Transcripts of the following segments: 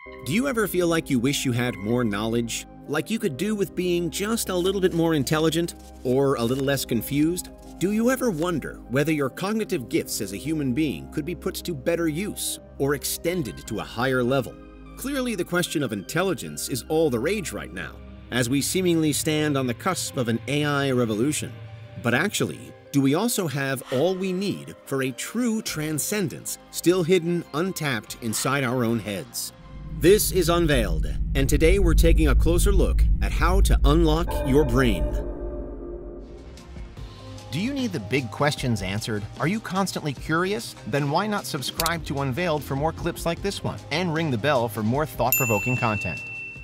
Do you ever feel like you wish you had more knowledge? Like you could do with being just a little bit more intelligent or a little less confused? Do you ever wonder whether your cognitive gifts as a human being could be put to better use or extended to a higher level? Clearly, the question of intelligence is all the rage right now, as we seemingly stand on the cusp of an AI revolution. But actually, do we also have all we need for a true transcendence still hidden, untapped inside our own heads? This is Unveiled, and today we're taking a closer look at how to unlock your brain. Do you need the big questions answered? Are you constantly curious? Then why not subscribe to Unveiled for more clips like this one, and ring the bell for more thought-provoking content.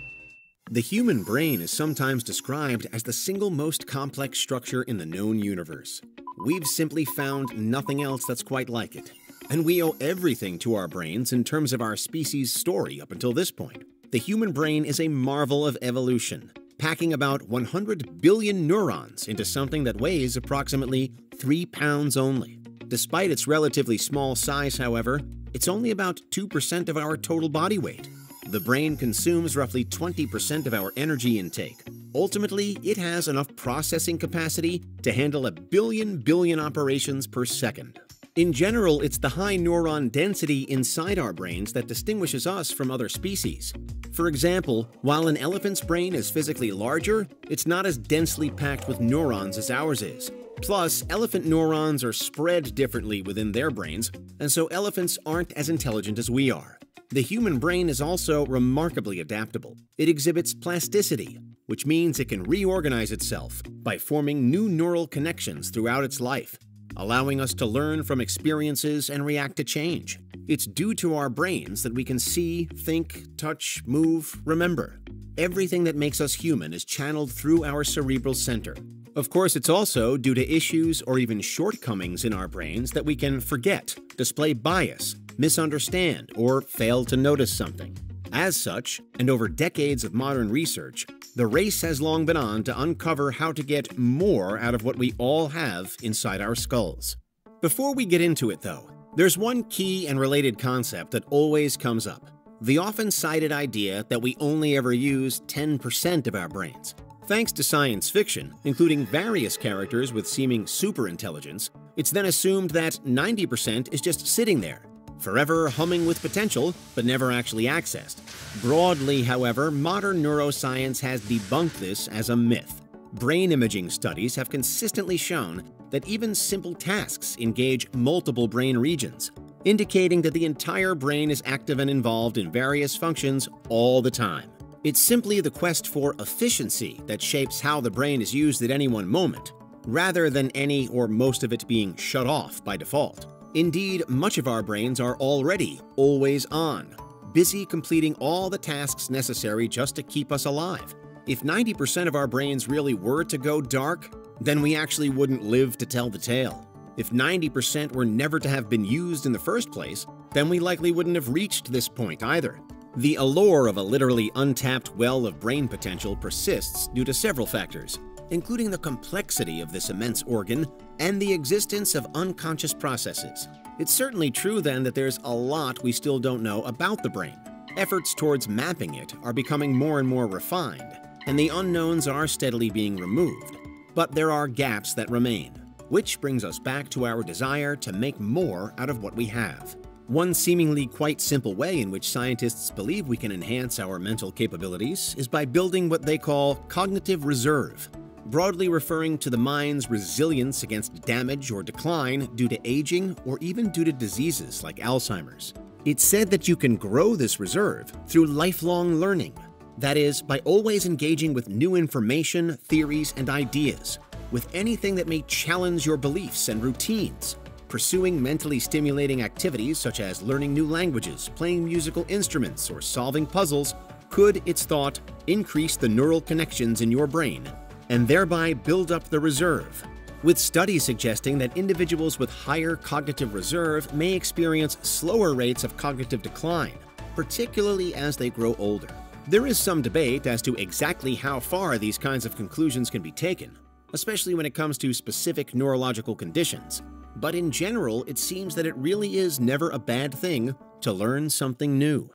The human brain is sometimes described as the single most complex structure in the known universe. We've simply found nothing else that's quite like it. And we owe everything to our brains in terms of our species' story up until this point. The human brain is a marvel of evolution, packing about 100 billion neurons into something that weighs approximately 3 pounds only. Despite its relatively small size, however, it's only about 2% of our total body weight. The brain consumes roughly 20% of our energy intake. Ultimately, it has enough processing capacity to handle a billion operations per second. In general, it's the high neuron density inside our brains that distinguishes us from other species. For example, while an elephant's brain is physically larger, it's not as densely packed with neurons as ours is. Plus, elephant neurons are spread differently within their brains, and so elephants aren't as intelligent as we are. The human brain is also remarkably adaptable. It exhibits plasticity, which means it can reorganize itself by forming new neural connections throughout its life, allowing us to learn from experiences and react to change. It's due to our brains that we can see, think, touch, move, remember. Everything that makes us human is channeled through our cerebral center. Of course, it's also due to issues or even shortcomings in our brains that we can forget, display bias, misunderstand, or fail to notice something. As such, and over decades of modern research, the race has long been on to uncover how to get more out of what we all have inside our skulls. Before we get into it, though, there's one key and related concept that always comes up: the often cited idea that we only ever use 10% of our brains. Thanks to science fiction, including various characters with seeming superintelligence, it's then assumed that 90% is just sitting there, forever humming with potential, but never actually accessed. Broadly, however, modern neuroscience has debunked this as a myth. Brain imaging studies have consistently shown that even simple tasks engage multiple brain regions, indicating that the entire brain is active and involved in various functions all the time. It's simply the quest for efficiency that shapes how the brain is used at any one moment, rather than any or most of it being shut off by default. Indeed, much of our brains are already always on, busy completing all the tasks necessary just to keep us alive. If 90% of our brains really were to go dark, then we actually wouldn't live to tell the tale. If 90% were never to have been used in the first place, then we likely wouldn't have reached this point either. The allure of a literally untapped well of brain potential persists due to several factors, including the complexity of this immense organ and the existence of unconscious processes. It's certainly true then that there's a lot we still don't know about the brain. Efforts towards mapping it are becoming more and more refined, and the unknowns are steadily being removed. But there are gaps that remain, which brings us back to our desire to make more out of what we have. One seemingly quite simple way in which scientists believe we can enhance our mental capabilities is by building what they call cognitive reserve, broadly referring to the mind's resilience against damage or decline due to aging or even due to diseases like Alzheimer's. It's said that you can grow this reserve through lifelong learning. That is, by always engaging with new information, theories, and ideas, with anything that may challenge your beliefs and routines. Pursuing mentally stimulating activities such as learning new languages, playing musical instruments, or solving puzzles could, it's thought, increase the neural connections in your brain and thereby build up the reserve, with studies suggesting that individuals with higher cognitive reserve may experience slower rates of cognitive decline, particularly as they grow older. There is some debate as to exactly how far these kinds of conclusions can be taken, especially when it comes to specific neurological conditions. But in general, it seems that it really is never a bad thing to learn something new.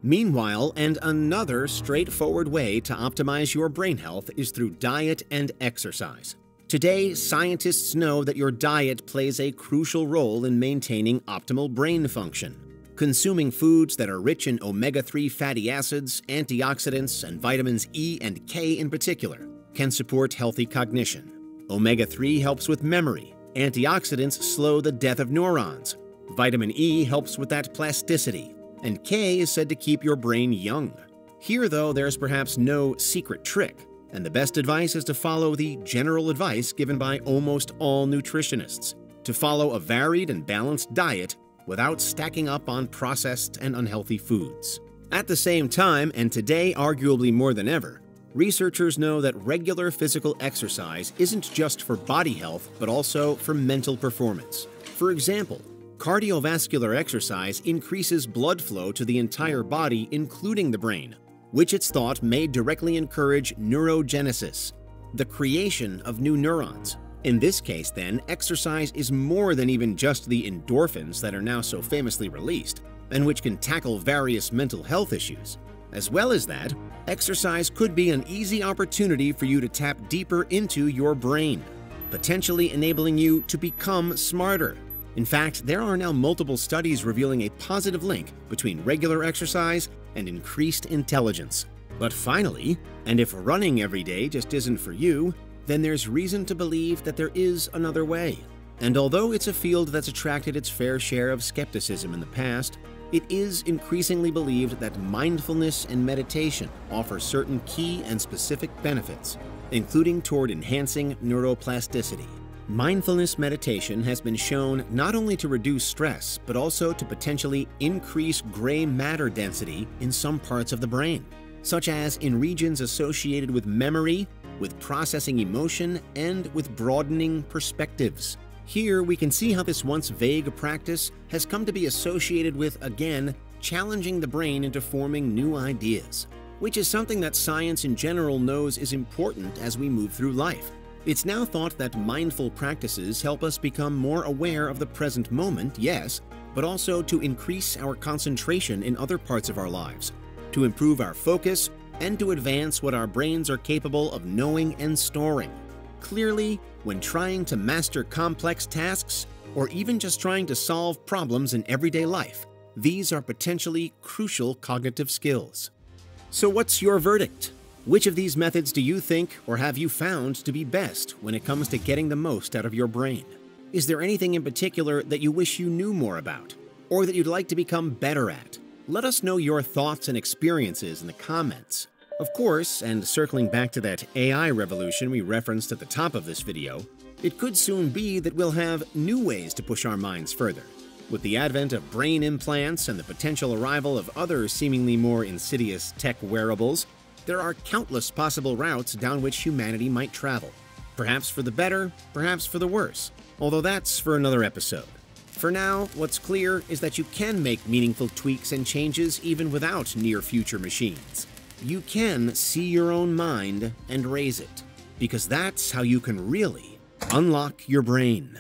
Meanwhile, and another straightforward way to optimize your brain health is through diet and exercise. Today, scientists know that your diet plays a crucial role in maintaining optimal brain function. Consuming foods that are rich in omega-3 fatty acids, antioxidants, and vitamins E and K in particular can support healthy cognition. Omega-3 helps with memory. Antioxidants slow the death of neurons. Vitamin E helps with that plasticity. And K is said to keep your brain young. Here, though, there's perhaps no secret trick, and the best advice is to follow the general advice given by almost all nutritionists: to follow a varied and balanced diet without stacking up on processed and unhealthy foods. At the same time, and today arguably more than ever, researchers know that regular physical exercise isn't just for body health, but also for mental performance. For example, cardiovascular exercise increases blood flow to the entire body, including the brain, which it's thought may directly encourage neurogenesis, the creation of new neurons. In this case, then, exercise is more than even just the endorphins that are now so famously released, and which can tackle various mental health issues. As well as that, exercise could be an easy opportunity for you to tap deeper into your brain, potentially enabling you to become smarter. In fact, there are now multiple studies revealing a positive link between regular exercise and increased intelligence. But finally, and if running every day just isn't for you, then there's reason to believe that there is another way. And although it's a field that's attracted its fair share of skepticism in the past, it is increasingly believed that mindfulness and meditation offer certain key and specific benefits, including toward enhancing neuroplasticity. Mindfulness meditation has been shown not only to reduce stress, but also to potentially increase gray matter density in some parts of the brain, such as in regions associated with memory, with processing emotion, and with broadening perspectives. Here we can see how this once vague practice has come to be associated with, again, challenging the brain into forming new ideas, which is something that science in general knows is important as we move through life. It's now thought that mindful practices help us become more aware of the present moment, yes, but also to increase our concentration in other parts of our lives, to improve our focus, and to advance what our brains are capable of knowing and storing. Clearly, when trying to master complex tasks, or even just trying to solve problems in everyday life, these are potentially crucial cognitive skills. So what's your verdict? Which of these methods do you think or have you found to be best when it comes to getting the most out of your brain? Is there anything in particular that you wish you knew more about, or that you'd like to become better at? Let us know your thoughts and experiences in the comments. Of course, and circling back to that AI revolution we referenced at the top of this video, it could soon be that we'll have new ways to push our minds further. With the advent of brain implants and the potential arrival of other seemingly more insidious tech wearables, there are countless possible routes down which humanity might travel. Perhaps for the better, perhaps for the worse, although that's for another episode. For now, what's clear is that you can make meaningful tweaks and changes even without near-future machines. You can see your own mind and raise it, because that's how you can really unlock your brain.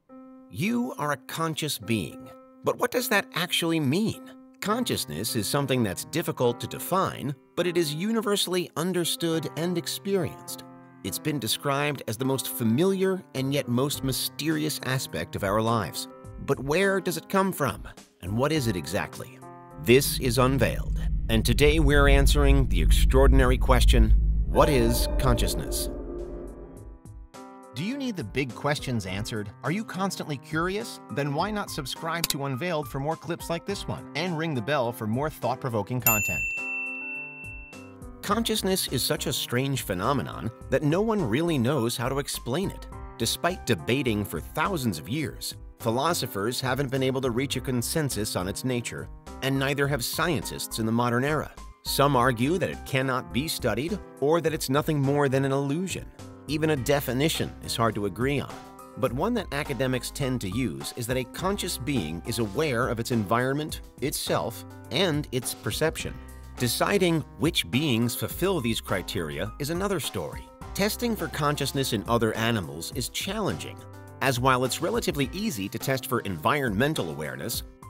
You are a conscious being. But what does that actually mean? Consciousness is something that's difficult to define, but it is universally understood and experienced. It's been described as the most familiar and yet most mysterious aspect of our lives. But where does it come from? And what is it exactly? This is Unveiled, and today we're answering the extraordinary question, what is consciousness? Do you need the big questions answered? Are you constantly curious? Then why not subscribe to Unveiled for more clips like this one, and ring the bell for more thought-provoking content. Consciousness is such a strange phenomenon that no one really knows how to explain it. Despite debating for thousands of years, philosophers haven't been able to reach a consensus on its nature, and neither have scientists in the modern era. Some argue that it cannot be studied, or that it's nothing more than an illusion. Even a definition is hard to agree on. But one that academics tend to use is that a conscious being is aware of its environment, itself, and its perception. Deciding which beings fulfill these criteria is another story. Testing for consciousness in other animals is challenging, as while it's relatively easy to test for environmental awareness,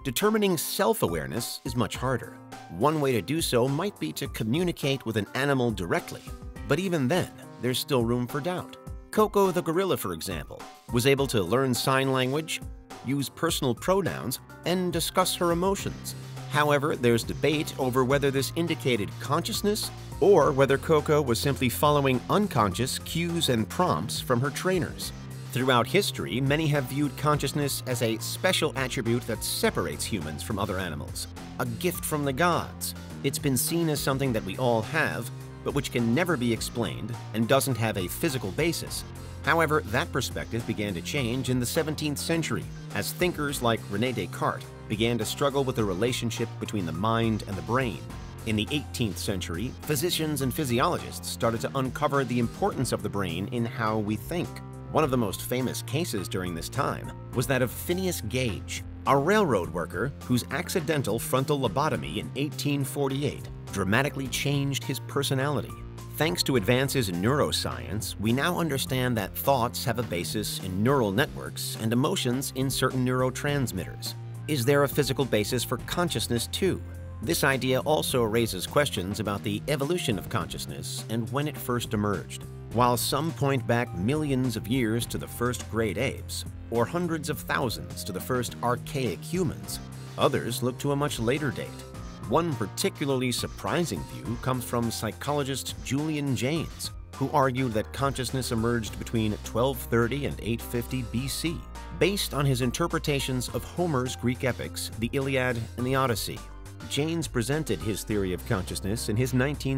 Determining self-awareness is much harder. One way to do so might be to communicate with an animal directly, but even then, there's still room for doubt. Coco the gorilla, for example, was able to learn sign language, use personal pronouns, and discuss her emotions. However, there's debate over whether this indicated consciousness or whether Coco was simply following unconscious cues and prompts from her trainers. Throughout history, many have viewed consciousness as a special attribute that separates humans from other animals, a gift from the gods. It's been seen as something that we all have, but which can never be explained and doesn't have a physical basis. However, that perspective began to change in the 17th century as thinkers like René Descartes began to struggle with the relationship between the mind and the brain. In the 18th century, physicians and physiologists started to uncover the importance of the brain in how we think. One of the most famous cases during this time was that of Phineas Gage, a railroad worker whose accidental frontal lobotomy in 1848 dramatically changed his personality. Thanks to advances in neuroscience, we now understand that thoughts have a basis in neural networks and emotions in certain neurotransmitters. Is there a physical basis for consciousness too? This idea also raises questions about the evolution of consciousness and when it first emerged. While some point back millions of years to the first great apes, or hundreds of thousands to the first archaic humans, others look to a much later date. One particularly surprising view comes from psychologist Julian Jaynes, who argued that consciousness emerged between 1230 and 850 BC, based on his interpretations of Homer's Greek epics, the Iliad and the Odyssey. Jaynes presented his theory of consciousness in his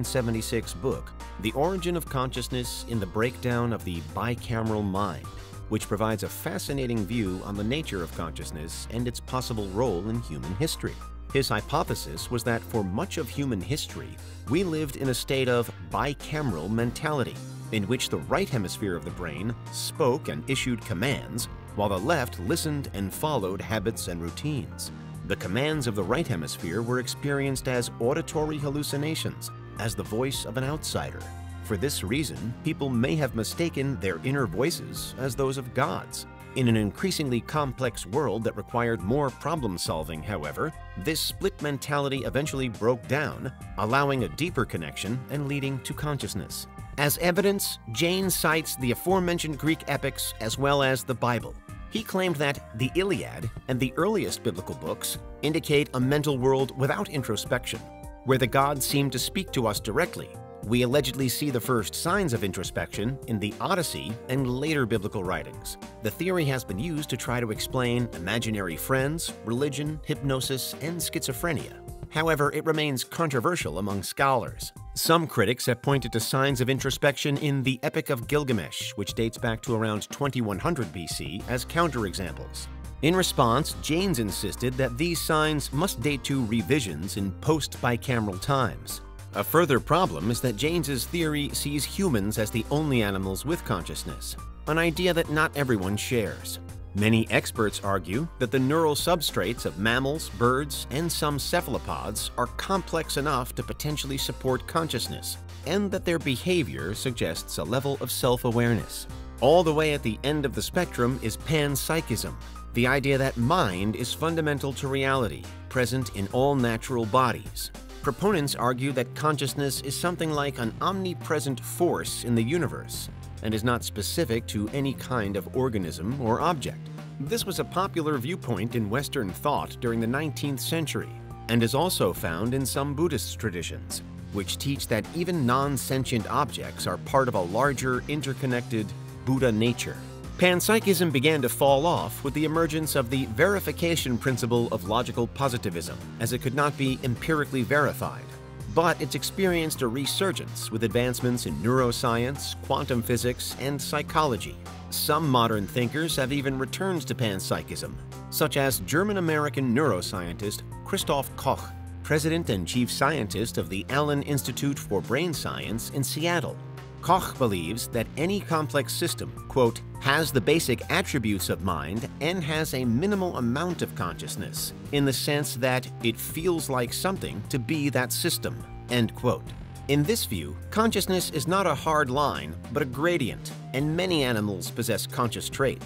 1976 book, The Origin of Consciousness in the Breakdown of the Bicameral Mind, which provides a fascinating view on the nature of consciousness and its possible role in human history. His hypothesis was that for much of human history, we lived in a state of bicameral mentality, in which the right hemisphere of the brain spoke and issued commands, while the left listened and followed habits and routines. The commands of the right hemisphere were experienced as auditory hallucinations, as the voice of an outsider. For this reason, people may have mistaken their inner voices as those of gods. In an increasingly complex world that required more problem-solving, however, this split mentality eventually broke down, allowing a deeper connection and leading to consciousness. As evidence, Jaynes cites the aforementioned Greek epics as well as the Bible. He claimed that the Iliad and the earliest biblical books indicate a mental world without introspection, where the gods seem to speak to us directly. We allegedly see the first signs of introspection in the Odyssey and later biblical writings. The theory has been used to try to explain imaginary friends, religion, hypnosis, and schizophrenia. However, it remains controversial among scholars. Some critics have pointed to signs of introspection in the Epic of Gilgamesh, which dates back to around 2100 BC, as counterexamples. In response, Jaynes insisted that these signs must date to revisions in post-bicameral times. A further problem is that Jaynes's theory sees humans as the only animals with consciousness, an idea that not everyone shares. Many experts argue that the neural substrates of mammals, birds, and some cephalopods are complex enough to potentially support consciousness, and that their behavior suggests a level of self-awareness. All the way at the end of the spectrum is panpsychism, the idea that mind is fundamental to reality, present in all natural bodies. Proponents argue that consciousness is something like an omnipresent force in the universe and is not specific to any kind of organism or object. This was a popular viewpoint in Western thought during the 19th century and is also found in some Buddhist traditions, which teach that even non-sentient objects are part of a larger, interconnected Buddha nature. Panpsychism began to fall off with the emergence of the verification principle of logical positivism, as it could not be empirically verified. But it's experienced a resurgence with advancements in neuroscience, quantum physics, and psychology. Some modern thinkers have even returned to panpsychism, such as German-American neuroscientist Christoph Koch, president and chief scientist of the Allen Institute for Brain Science in Seattle. Koch believes that any complex system, quote, has the basic attributes of mind and has a minimal amount of consciousness, in the sense that it feels like something to be that system, end quote. In this view, consciousness is not a hard line, but a gradient, and many animals possess conscious traits.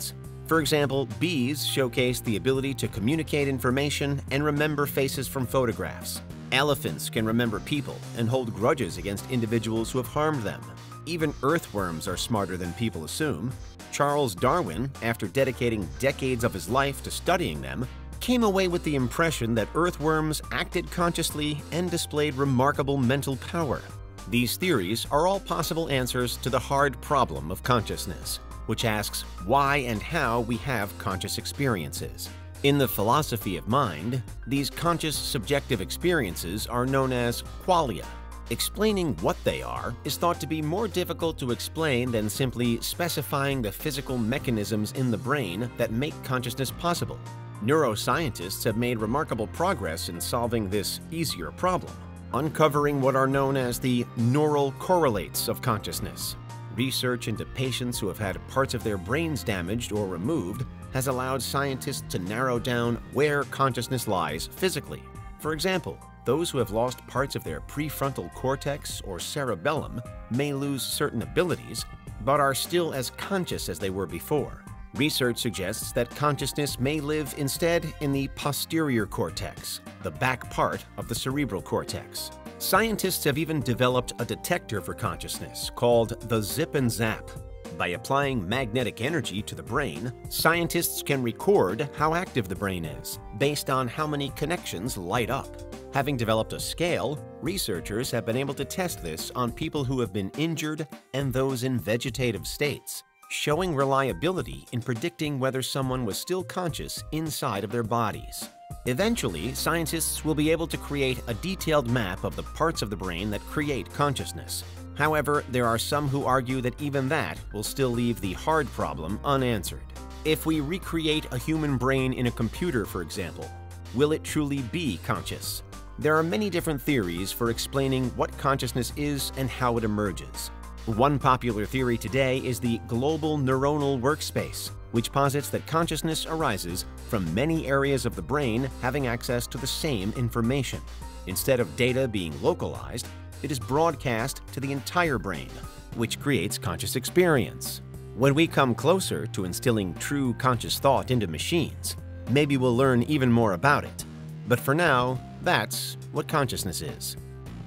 For example, bees showcase the ability to communicate information and remember faces from photographs. Elephants can remember people and hold grudges against individuals who have harmed them. Even earthworms are smarter than people assume. Charles Darwin, after dedicating decades of his life to studying them, came away with the impression that earthworms acted consciously and displayed remarkable mental power. These theories are all possible answers to the hard problem of consciousness, which asks why and how we have conscious experiences. In the philosophy of mind, these conscious subjective experiences are known as qualia. Explaining what they are is thought to be more difficult to explain than simply specifying the physical mechanisms in the brain that make consciousness possible. Neuroscientists have made remarkable progress in solving this easier problem, uncovering what are known as the neural correlates of consciousness. Research into patients who have had parts of their brains damaged or removed has allowed scientists to narrow down where consciousness lies physically. For example, those who have lost parts of their prefrontal cortex or cerebellum may lose certain abilities, but are still as conscious as they were before. Research suggests that consciousness may live instead in the posterior cortex, the back part of the cerebral cortex. Scientists have even developed a detector for consciousness called the zip and zap. By applying magnetic energy to the brain, scientists can record how active the brain is, based on how many connections light up. Having developed a scale, researchers have been able to test this on people who have been injured and those in vegetative states, showing reliability in predicting whether someone was still conscious inside of their bodies. Eventually, scientists will be able to create a detailed map of the parts of the brain that create consciousness. However, there are some who argue that even that will still leave the hard problem unanswered. If we recreate a human brain in a computer, for example, will it truly be conscious? There are many different theories for explaining what consciousness is and how it emerges. One popular theory today is the global neuronal workspace, which posits that consciousness arises from many areas of the brain having access to the same information. Instead of data being localized, it is broadcast to the entire brain, which creates conscious experience. When we come closer to instilling true conscious thought into machines, maybe we'll learn even more about it. But for now, that's what consciousness is.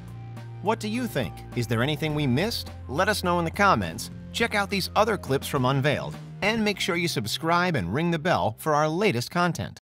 What do you think? Is there anything we missed? Let us know in the comments. Check out these other clips from Unveiled, and make sure you subscribe and ring the bell for our latest content.